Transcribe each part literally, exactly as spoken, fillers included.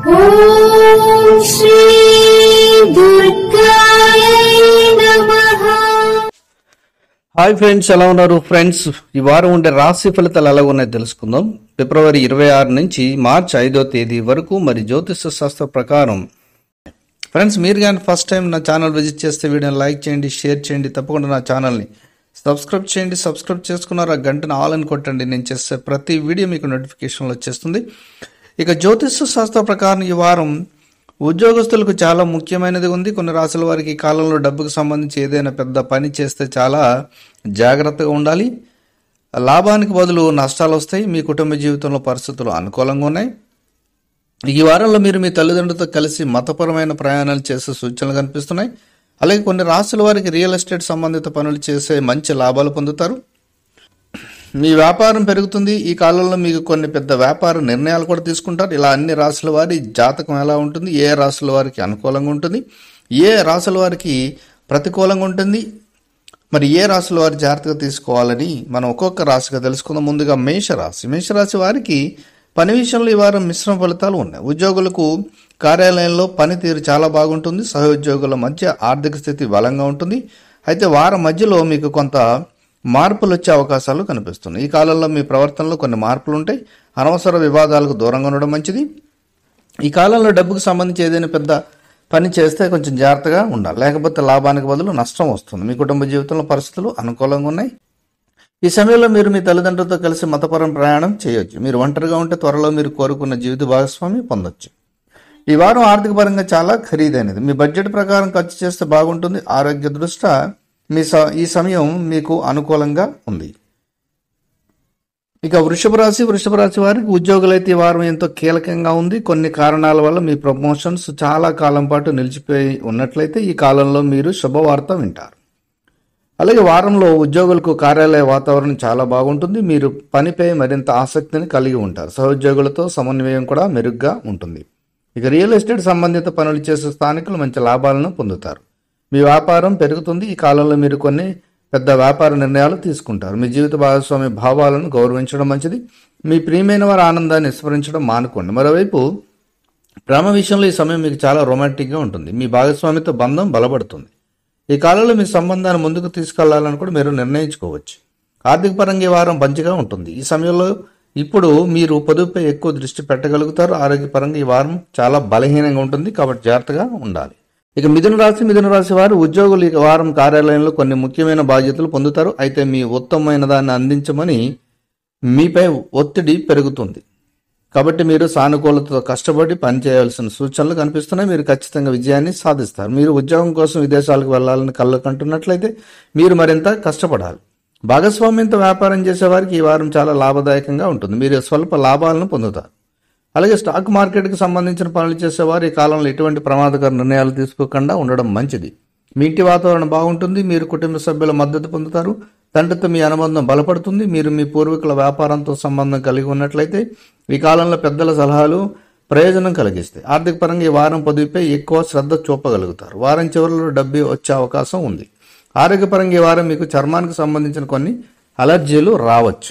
ఓం శ్రీ దుర్గాయ నమః. Hi friends, ఎలా ఉన్నారు ఫ్రెండ్స్? ఈ వారం ఉండే రాశి ఫలితాలు ఎలా ఉన్నాయో తెలుసుకుందాం. ఫిబ్రవరి ఇరవై ఆరు నుంచి మార్చి ఐదో తేదీ వరకు మరి జ్యోతిష శాస్త్ర ప్రకారం. ఫ్రెండ్స్, మీరు కానీ ఫస్ట్ టైం నా ఛానల్ విజిట్ చేస్తే వీడియోని లైక్ చేయండి, షేర్ చేయండి, తప్పకుండా నా ఛానల్ని సబ్స్క్రైబ్ చేయండి. సబ్స్క్రైబ్ చేసుకున్నారు ఆ గంటను ఆల్ అని కొట్టండి. నేను చేసే ప్రతి వీడియో మీకు నోటిఫికేషన్లో వచ్చేస్తుంది. ఇక జ్యోతిష శాస్త్ర ప్రకారం ఈ వారం ఉద్యోగస్తులకు చాలా ముఖ్యమైనది ఉంది. కొన్ని రాశుల వారికి ఈ కాలంలో డబ్బుకు సంబంధించి ఏదైనా పెద్ద పని చేస్తే చాలా జాగ్రత్తగా ఉండాలి. లాభానికి బదులు నష్టాలు వస్తాయి. మీ కుటుంబ జీవితంలో పరిస్థితులు అనుకూలంగా ఉన్నాయి. ఈ వారంలో మీరు మీ తల్లిదండ్రులతో కలిసి మతపరమైన ప్రయాణాలు చేసే సూచనలు కనిపిస్తున్నాయి. అలాగే కొన్ని రాశుల వారికి రియల్ ఎస్టేట్ సంబంధిత పనులు చేసే మంచి లాభాలు పొందుతారు. మీ వ్యాపారం పెరుగుతుంది. ఈ కాలంలో మీకు కొన్ని పెద్ద వ్యాపార నిర్ణయాలు కూడా తీసుకుంటారు. ఇలా అన్ని రాశుల వారి జాతకం ఎలా ఉంటుంది, ఏ రాశుల వారికి అనుకూలంగా ఉంటుంది, ఏ రాశుల వారికి ప్రతికూలంగా ఉంటుంది, మరి ఏ రాశుల వారి జాగ్రత్తగా తీసుకోవాలని మనం ఒక్కొక్క రాశిగా తెలుసుకుందాం. ముందుగా మేషరాశి. మేషరాశి వారికి పని విషయంలో ఈ వారం మిశ్రమ ఫలితాలు ఉన్నాయి. ఉద్యోగులకు కార్యాలయంలో పనితీరు చాలా బాగుంటుంది. సహోద్యోగుల మధ్య ఆర్థిక స్థితి బలంగా ఉంటుంది. అయితే వారం మధ్యలో మీకు కొంత మార్పులు వచ్చే అవకాశాలు కనిపిస్తున్నాయి. ఈ కాలంలో మీ ప్రవర్తనలో కొన్ని మార్పులు ఉంటాయి. అనవసర వివాదాలకు దూరంగా ఉండడం మంచిది. ఈ కాలంలో డబ్బుకు సంబంధించి ఏదైనా పెద్ద పని చేస్తే కొంచెం జాగ్రత్తగా ఉండాలి, లేకపోతే లాభానికి బదులు నష్టం వస్తుంది. మీ కుటుంబ జీవితంలో పరిస్థితులు అనుకూలంగా ఉన్నాయి. ఈ సమయంలో మీరు మీ తల్లిదండ్రులతో కలిసి మతపరం ప్రయాణం చేయొచ్చు. మీరు ఒంటరిగా ఉంటే త్వరలో మీరు కోరుకున్న జీవిత భాగస్వామి పొందొచ్చు. ఈ వారం ఆర్థిక పరంగా చాలా ఖరీదైనది. మీ బడ్జెట్ ప్రకారం ఖర్చు చేస్తే బాగుంటుంది. ఆరోగ్య దృష్ట్యా మీ ఈ సమయం మీకు అనుకూలంగా ఉంది. ఇక వృషభ రాశి. వృషభ రాశి వారికి ఉద్యోగులైతే ఈ వారం ఎంతో కీలకంగా ఉంది. కొన్ని కారణాల వల్ల మీ ప్రమోషన్స్ చాలా కాలం పాటు నిలిచిపోయి ఉన్నట్లయితే ఈ కాలంలో మీరు శుభవార్త వింటారు. అలాగే వారంలో ఉద్యోగులకు కార్యాలయ వాతావరణం చాలా బాగుంటుంది. మీరు పనిపై మరింత ఆసక్తిని కలిగి ఉంటారు. సహోద్యోగులతో సమన్వయం కూడా మెరుగ్గా ఉంటుంది. ఇక రియల్ ఎస్టేట్ సంబంధిత పనులు చేసే స్థానికులు మంచి లాభాలను పొందుతారు. మీ వ్యాపారం పెరుగుతుంది. ఈ కాలంలో మీరు కొన్ని పెద్ద వ్యాపార నిర్ణయాలు తీసుకుంటారు. మీ జీవిత భాగస్వామి భావాలను గౌరవించడం మంచిది. మీ ప్రియమైన వారి ఆనందాన్ని విస్మరించడం మానుకోండి. మరోవైపు ప్రేమ విషయంలో ఈ సమయం మీకు చాలా రొమాంటిక్గా ఉంటుంది. మీ భాగస్వామితో బంధం బలపడుతుంది. ఈ కాలంలో మీ సంబంధాన్ని ముందుకు తీసుకెళ్లాలని కూడా మీరు నిర్ణయించుకోవచ్చు. ఆర్థిక పరంగా ఈ వారం మంచిగా ఉంటుంది. ఈ సమయంలో ఇప్పుడు మీరు పొదుపుపై ఎక్కువ దృష్టి పెట్టగలుగుతారు. ఆరోగ్యపరంగా ఈ వారం చాలా బలహీనంగా ఉంటుంది, కాబట్టి జాగ్రత్తగా ఉండాలి. ఇక మిథున రాశి. మిథున రాశి వారు ఉద్యోగులు ఈ వారం కార్యాలయంలో కొన్ని ముఖ్యమైన బాధ్యతలు పొందుతారు. అయితే మీ ఉత్తమమైన దాన్ని అందించమని మీపై ఒత్తిడి పెరుగుతుంది. కాబట్టి మీరు సానుకూలతతో కష్టపడి పనిచేయాల్సిన సూచనలు కనిపిస్తున్నాయి. మీరు ఖచ్చితంగా విజయాన్ని సాధిస్తారు. మీరు ఉద్యోగం కోసం విదేశాలకు వెళ్లాలని కళ్ళు కంటున్నట్లయితే మీరు మరింత కష్టపడాలి. భాగస్వామ్యంతో వ్యాపారం చేసేవారికి ఈ వారం చాలా లాభదాయకంగా ఉంటుంది. మీరు స్వల్ప లాభాలను పొందుతారు. అలాగే స్టాక్ మార్కెట్కి సంబంధించిన పనులు చేసేవారు ఈ కాలంలో ఎటువంటి ప్రమాదకర నిర్ణయాలు తీసుకోకుండా ఉండడం మంచిది. మీ ఇంటి వాతావరణం బాగుంటుంది. మీరు కుటుంబ సభ్యుల మద్దతు పొందుతారు. తండ్రితో మీ అనుబంధం బలపడుతుంది. మీరు మీ పూర్వీకుల వ్యాపారంతో సంబంధం కలిగి ఉన్నట్లయితే ఈ కాలంలో పెద్దల సలహాలు ప్రయోజనం కలిగిస్తాయి. ఆర్థిక పరంగా ఈ వారం పొదుపుపై ఎక్కువ శ్రద్ధ చూపగలుగుతారు. వారం చివరిలో డబ్బు వచ్చే అవకాశం ఉంది. ఆరోగ్యపరంగా ఈ వారం మీకు చర్మానికి సంబంధించిన కొన్ని అలర్జీలు రావచ్చు.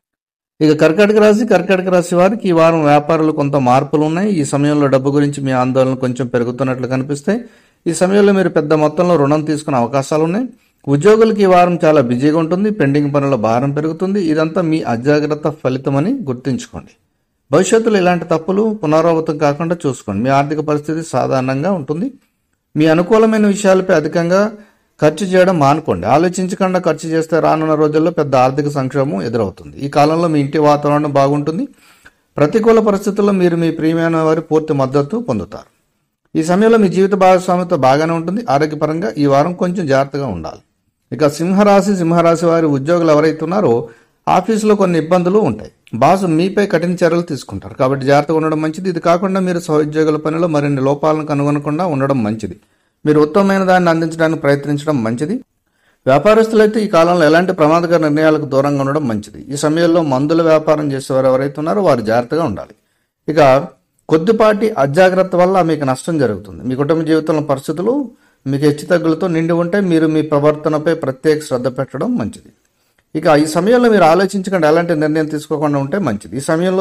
ఇక కర్కాటక రాశి. కర్కాటక రాశి వారికి ఈ వారం వ్యాపారాలు కొంత మార్పులు ఉన్నాయి. ఈ సమయంలో డబ్బు గురించి మీ ఆందోళన కొంచెం పెరుగుతున్నట్లు కనిపిస్తాయి. ఈ సమయంలో మీరు పెద్ద మొత్తంలో రుణం తీసుకునే అవకాశాలు ఉన్నాయి. ఉద్యోగులకు ఈ వారం చాలా బిజీగా ఉంటుంది. పెండింగ్ పనుల భారం పెరుగుతుంది. ఇదంతా మీ అజాగ్రత్త ఫలితమని గుర్తుంచుకోండి. భవిష్యత్తులో ఇలాంటి తప్పులు పునరావృతం కాకుండా చూసుకోండి. మీ ఆర్థిక పరిస్థితి సాధారణంగా ఉంటుంది. మీ అనుకూలమైన విషయాలపై అధికంగా ఖర్చు చేయడం మానుకోండి. ఆలోచించకుండా ఖర్చు చేస్తే రానున్న రోజుల్లో పెద్ద ఆర్థిక సంక్షోభం ఎదురవుతుంది. ఈ కాలంలో మీ ఇంటి వాతావరణం బాగుంటుంది. ప్రతికూల పరిస్థితుల్లో మీరు మీ ప్రియమైన వారి పూర్తి మద్దతు పొందుతారు. ఈ సమయంలో మీ జీవిత భాగస్వామితో బాగానే ఉంటుంది. ఆరోగ్యపరంగా ఈ వారం కొంచెం జాగ్రత్తగా ఉండాలి. ఇక సింహరాశి. సింహరాశి వారి ఉద్యోగులు ఎవరైతే ఉన్నారో ఆఫీసులో కొన్ని ఇబ్బందులు ఉంటాయి. బాసు మీపై కఠిన చర్యలు తీసుకుంటారు, కాబట్టి జాగ్రత్తగా ఉండడం మంచిది. ఇది కాకుండా మీరు సహోద్యోగుల పనిలో మరిన్ని లోపాలను కనుగొనకుండా ఉండడం మంచిది. మీరు ఉత్తమమైన దాన్ని అందించడానికి ప్రయత్నించడం మంచిది. వ్యాపారస్తులైతే ఈ కాలంలో ఎలాంటి ప్రమాదకర నిర్ణయాలకు దూరంగా ఉండడం మంచిది. ఈ సమయంలో మందుల వ్యాపారం చేసేవారు ఎవరైతే ఉన్నారో వారు జాగ్రత్తగా ఉండాలి. ఇక కొద్దిపాటి అజాగ్రత్త వల్ల మీకు నష్టం జరుగుతుంది. మీ కుటుంబ జీవితంలో పరిస్థితులు మీకు హెచ్చుతగ్గులతో నిండి ఉంటే మీరు మీ ప్రవర్తనపై ప్రత్యేక శ్రద్ధ పెట్టడం మంచిది. ఇక ఈ సమయంలో మీరు ఆలోచించకుండా ఎలాంటి నిర్ణయం తీసుకోకుండా ఉంటే మంచిది. ఈ సమయంలో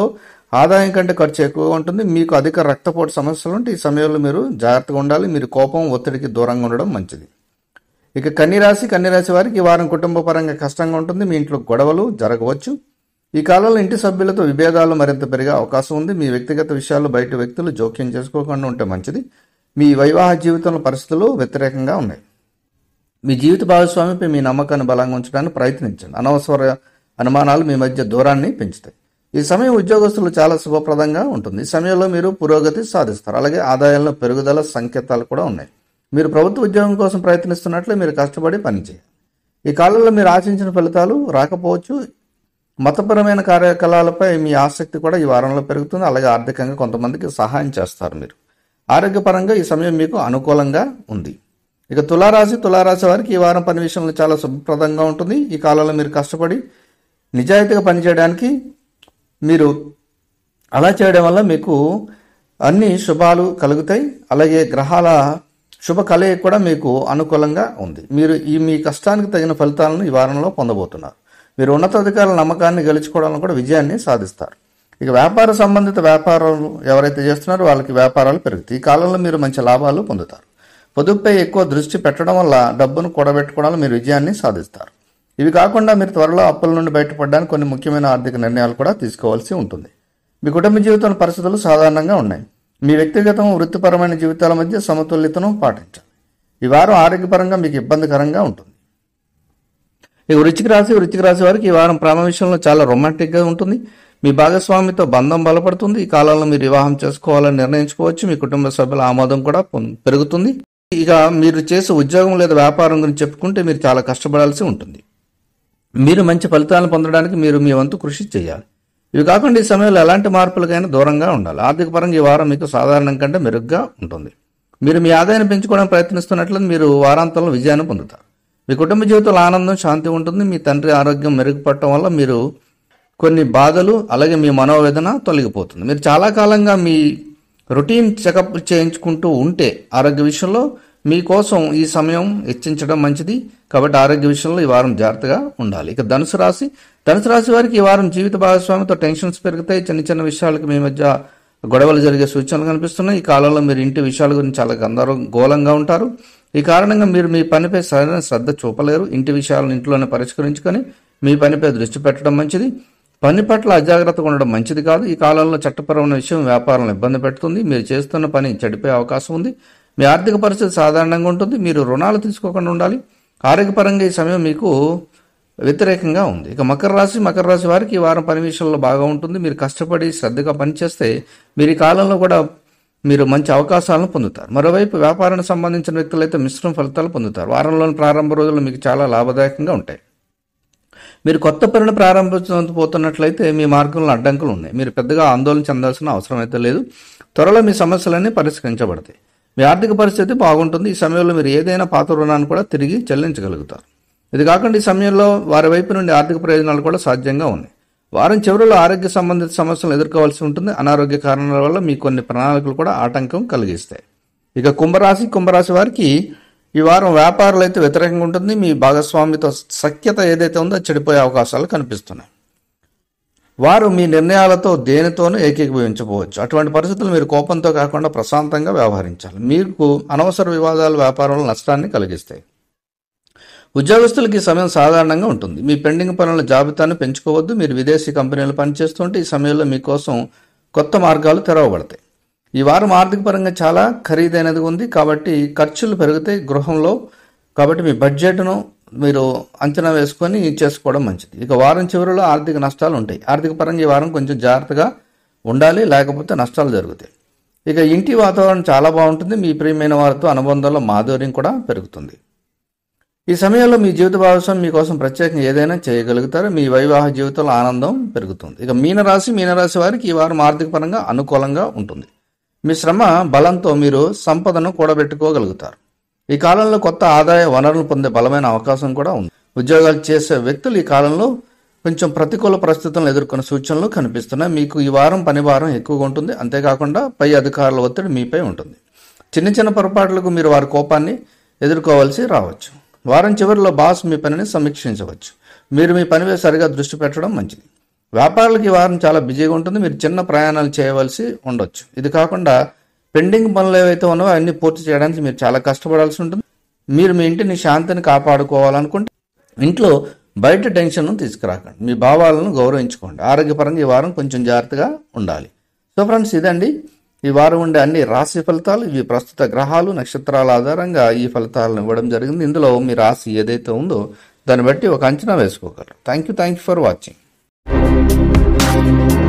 ఆదాయం కంటే ఖర్చు ఎక్కువగా ఉంటుంది. మీకు అధిక రక్తపోటు సమస్యలు ఉంటే ఈ సమయంలో మీరు జాగ్రత్తగా ఉండాలి. మీరు కోపం ఒత్తిడికి దూరంగా ఉండడం మంచిది. ఇక కన్యరాశి కన్యరాశి వారికి ఈ వారం కుటుంబ పరంగా కష్టంగా ఉంటుంది. మీ ఇంట్లో గొడవలు జరగవచ్చు. ఈ కాలంలో ఇంటి సభ్యులతో విభేదాలు మరింత పెరిగే అవకాశం ఉంది. మీ వ్యక్తిగత విషయాల్లో బయట వ్యక్తులు జోక్యం చేసుకోకుండా ఉంటే మంచిది. మీ వైవాహ జీవితంలో పరిస్థితులు వ్యతిరేకంగా ఉన్నాయి. మీ జీవిత భాగస్వామిపై మీ నమ్మకాన్ని బలంగా ఉంచడానికి ప్రయత్నించండి. అనవసర అనుమానాలు మీ మధ్య దూరాన్ని పెంచుతాయి. ఈ సమయం ఉద్యోగస్తులు చాలా శుభప్రదంగా ఉంటుంది. ఈ సమయంలో మీరు పురోగతి సాధిస్తారు. అలాగే ఆదాయంలో పెరుగుదల సంకేతాలు కూడా ఉన్నాయి. మీరు ప్రభుత్వ ఉద్యోగం కోసం ప్రయత్నిస్తున్నట్లే మీరు కష్టపడి పనిచేయాలి. ఈ కాలంలో మీరు ఆశించిన ఫలితాలు రాకపోవచ్చు. మతపరమైన కార్యకలాపాలపై మీ ఆసక్తి కూడా ఈ వారంలో పెరుగుతుంది. అలాగే ఆర్థికంగా కొంతమందికి సహాయం చేస్తారు. మీరు ఆరోగ్యపరంగా ఈ సమయం మీకు అనుకూలంగా ఉంది. ఇక తులారాశి తులారాశి వారికి ఈ వారం పని విషయంలో చాలా శుభప్రదంగా ఉంటుంది. ఈ కాలంలో మీరు కష్టపడి నిజాయితీగా పనిచేయడానికి మీరు అలా చేయడం వల్ల మీకు అన్ని శుభాలు కలుగుతాయి. అలాగే గ్రహాల శుభ కలయిక కూడా మీకు అనుకూలంగా ఉంది. మీరు ఈ మీ కష్టానికి తగిన ఫలితాలను ఈ వారంలో పొందబోతున్నారు. మీరు ఉన్నతాధికారుల నమ్మకాన్ని గెలుచుకోవడంలో కూడా విజయాన్ని సాధిస్తారు. ఇక వ్యాపార సంబంధిత వ్యాపారాలు ఎవరైతే చేస్తున్నారో వాళ్ళకి వ్యాపారాలు పెరుగుతాయి. ఈ కాలంలో మీరు మంచి లాభాలు పొందుతారు. పొదుపుపై ఎక్కువ దృష్టి పెట్టడం వల్ల డబ్బును కూడబెట్టుకోవడంలో మీరు విజయాన్ని సాధిస్తారు. ఇవి కాకుండా మీరు త్వరలో అప్పుల నుండి బయటపడడానికి కొన్ని ముఖ్యమైన ఆర్థిక నిర్ణయాలు కూడా తీసుకోవాల్సి ఉంటుంది. మీ కుటుంబ జీవితంలో పరిస్థితులు సాధారణంగా ఉన్నాయి. మీ వ్యక్తిగతం వృత్తిపరమైన జీవితాల మధ్య సమతుల్యతను పాటించాలి. ఈ వారం ఆరోగ్యపరంగా మీకు ఇబ్బందికరంగా ఉంటుంది. ఇక వృశ్చిక రాశి వృశ్చిక రాశి వారికి ఈ వారం ప్రేమ విషయంలో చాలా రొమాంటిక్గా ఉంటుంది. మీ భాగస్వామితో బంధం బలపడుతుంది. ఈ కాలంలో మీరు వివాహం చేసుకోవాలని నిర్ణయించుకోవచ్చు. మీ కుటుంబ సభ్యుల ఆమోదం కూడా పెరుగుతుంది. ఇక మీరు చేసే ఉద్యోగం లేదా వ్యాపారం గురించి చెప్పుకుంటే మీరు చాలా కష్టపడాల్సి ఉంటుంది. మీరు మంచి ఫలితాలను పొందడానికి మీరు మీ వంతు కృషి చేయాలి. ఇవి కాకుండా ఈ సమయంలో ఎలాంటి మార్పులకైనా దూరంగా ఉండాలి. ఆర్థిక పరంగా ఈ వారం మీకు సాధారణం కంటే మెరుగ్గా ఉంటుంది. మీరు మీ ఆదాయాన్ని పెంచుకోవడానికి ప్రయత్నిస్తున్నట్లయితే మీరు వారాంతంలో విజయాన్ని పొందుతారు. మీ కుటుంబ జీవితంలో ఆనందం శాంతి ఉంటుంది. మీ తండ్రి ఆరోగ్యం మెరుగుపడటం వల్ల మీరు కొన్ని బాధలు అలాగే మీ మనోవేదన తొలగిపోతుంది. మీరు చాలా కాలంగా మీ రొటీన్ చెకప్ చేయించుకుంటూ ఉంటే ఆరోగ్య విషయంలో మీకోసం ఈ సమయం హెచ్చించడం మంచిది. కాబట్టి ఆరోగ్య విషయంలో ఈ వారం జాగ్రత్తగా ఉండాలి. ఇక ధనుసు రాశి ధనుసు రాశి వారికి ఈ వారం జీవిత భాగస్వామితో టెన్షన్స్ పెరుగుతాయి. చిన్న చిన్న విషయాలకు మీ మధ్య గొడవలు జరిగే సూచనలు కనిపిస్తున్నాయి. ఈ కాలంలో మీరు ఇంటి విషయాల గురించి చాలా గందరగోళంగా ఉంటారు. ఈ కారణంగా మీరు మీ పనిపై సరైన శ్రద్ధ చూపలేరు. ఇంటి విషయాలను ఇంట్లోనే పరిష్కరించుకొని మీ పనిపై దృష్టి పెట్టడం మంచిది. పని పట్ల అజాగ్రత్తగా ఉండడం మంచిది కాదు. ఈ కాలంలో చట్టపరమైన విషయం వ్యాపారాలను ఇబ్బంది పెడుతుంది. మీరు చేస్తున్న పని చెడిపోయే అవకాశం ఉంది. మీ ఆర్థిక పరిస్థితి సాధారణంగా ఉంటుంది. మీరు రుణాలు తీసుకోకుండా ఉండాలి. ఆరోగ్యపరంగా ఈ సమయం మీకు వ్యతిరేకంగా ఉంది. ఇక మకర రాశి మకర రాశి వారికి ఈ వారం పని విషయంలో బాగా ఉంటుంది. మీరు కష్టపడి శ్రద్ధగా పనిచేస్తే మీరు ఈ కాలంలో కూడా మీరు మంచి అవకాశాలను పొందుతారు. మరోవైపు వ్యాపారానికి సంబంధించిన వ్యక్తులైతే మిశ్రమ ఫలితాలు పొందుతారు. వారంలోని ప్రారంభ రోజులు మీకు చాలా లాభదాయకంగా ఉంటాయి. మీరు కొత్త పనిని ప్రారంభించబోతున్నట్లయితే మీ మార్గంలో అడ్డంకులు ఉన్నాయి. మీరు పెద్దగా ఆందోళన చెందాల్సిన అవసరం అయితే లేదు. త్వరలో మీ సమస్యలన్నీ పరిష్కరించబడతాయి. మీ ఆర్థిక పరిస్థితి బాగుంటుంది. ఈ సమయంలో మీరు ఏదైనా పాత రుణాన్ని కూడా తిరిగి చెల్లించగలుగుతారు. ఇది కాకుండా ఈ సమయంలో వారి వైపు నుండి ఆర్థిక ప్రయోజనాలు కూడా సాధ్యంగా ఉన్నాయి. వారం చివరిలో ఆరోగ్య సంబంధిత సమస్యలను ఎదుర్కోవాల్సి ఉంటుంది. అనారోగ్య కారణాల వల్ల మీ కొన్ని ప్రణాళికలు కూడా ఆటంకం కలిగిస్తాయి. ఇక కుంభరాశి కుంభరాశి వారికి ఈ వారం వ్యాపారాలు అయితే వ్యతిరేకంగా ఉంటుంది. మీ భాగస్వామితో సఖ్యత ఏదైతే ఉందో చెడిపోయే అవకాశాలు కనిపిస్తున్నాయి. వారు మీ నిర్ణయాలతో దేనితోనూ ఏకీభవించకపోవచ్చు. అటువంటి పరిస్థితులు మీరు కోపంతో కాకుండా ప్రశాంతంగా వ్యవహరించాలి. మీకు అనవసర వివాదాలు వ్యాపారంలో నష్టాన్ని కలిగిస్తాయి. ఉద్యోగస్తులకి ఈ సమయం సాధారణంగా ఉంటుంది. మీ పెండింగ్ పనుల జాబితాను పెంచుకోవద్దు. మీరు విదేశీ కంపెనీలు పనిచేస్తుంటే ఈ సమయంలో మీకోసం కొత్త మార్గాలు తెరవబడతాయి. ఈ వారం ఆర్థిక పరంగా చాలా ఖరీదైనది ఉంది. కాబట్టి ఖర్చులు పెరుగుతాయి గృహంలో. కాబట్టి మీ బడ్జెట్ను మీరు అంచనా వేసుకొని చేసుకోవడం మంచిది. ఇక వారం చివరిలో ఆర్థిక నష్టాలు ఉంటాయి. ఆర్థిక పరంగా ఈ వారం కొంచెం జాగ్రత్తగా ఉండాలి, లేకపోతే నష్టాలు జరుగుతాయి. ఇక ఇంటి వాతావరణం చాలా బాగుంటుంది. మీ ప్రియమైన వారితో అనుబంధంలో మాధుర్యం కూడా పెరుగుతుంది. ఈ సమయంలో మీ జీవిత భాగస్వామి మీకోసం ప్రత్యేకంగా ఏదైనా చేయగలుగుతారు. మీ వైవాహ జీవితంలో ఆనందం పెరుగుతుంది. ఇక మీనరాశి మీనరాశి వారికి ఈ వారం ఆర్థిక పరంగా అనుకూలంగా ఉంటుంది. మీ శ్రమ బలంతో మీరు సంపదను కూడబెట్టుకోగలుగుతారు. ఈ కాలంలో కొత్త ఆదాయ వనరులు పొందే బలమైన అవకాశం కూడా ఉంది. ఉద్యోగాలు చేసే వ్యక్తులు ఈ కాలంలో కొంచెం ప్రతికూల పరిస్థితులను ఎదుర్కొనే సూచనలు కనిపిస్తున్నాయి. మీకు ఈ వారం పని భారం ఎక్కువగా ఉంటుంది. అంతేకాకుండా పై అధికారుల ఒత్తిడి మీపై ఉంటుంది. చిన్న చిన్న పొరపాట్లకు మీరు వారి కోపాన్ని ఎదుర్కోవాల్సి రావచ్చు. వారం చివరిలో బాస్ మీ పనిని సమీక్షించవచ్చు. మీరు మీ పనిపై సరిగా దృష్టి పెట్టడం మంచిది. వ్యాపారులకు ఈ వారం చాలా బిజీగా ఉంటుంది. మీరు చిన్న ప్రయాణాలు చేయవలసి ఉండొచ్చు. ఇది కాకుండా పెండింగ్ పనులు ఏవైతే ఉన్నాయో అన్ని పూర్తి చేయడానికి మీరు చాలా కష్టపడాల్సి ఉంటుంది. మీరు మీ ఇంటిని శాంతిని కాపాడుకోవాలనుకుంటే ఇంట్లో బయట టెన్షన్ తీసుకురాకండి. మీ భావాలను గౌరవించుకోండి. ఆరోగ్యపరంగా ఈ వారం కొంచెం జాగ్రత్తగా ఉండాలి. సో ఫ్రెండ్స్, ఇదండి ఈ వారం ఉండే అన్ని రాశి ఫలితాలు. ఇవి ప్రస్తుత గ్రహాలు నక్షత్రాల ఆధారంగా ఈ ఫలితాలను ఇవ్వడం జరిగింది. ఇందులో మీ రాశి ఏదైతే ఉందో దాన్ని బట్టి ఒక అంచనా వేసుకోగలరు. Thank you thank you for watching.